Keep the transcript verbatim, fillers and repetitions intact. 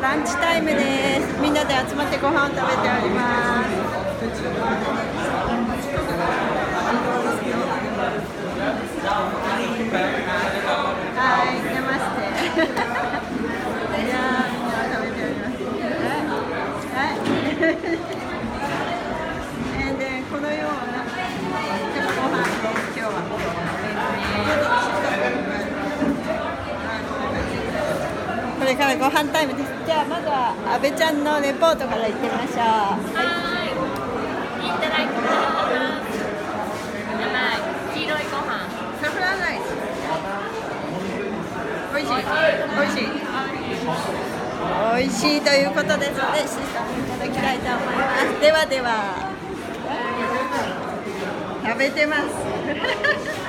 ランチタイムです。みんなで集まってご飯を食べております。はい、出まして。いやー、みんな食べております。はい。で、このようなご飯です。今日は。これからご飯タイムです。じゃあまずは阿部ちゃんのレポートからいってみましょう。 はい、いただきます。やばい、黄色いご飯。 サフランライス。美味しい。美味しい。美味しいということですので、シーさんいただきたいと思います。ではでは、食べてます。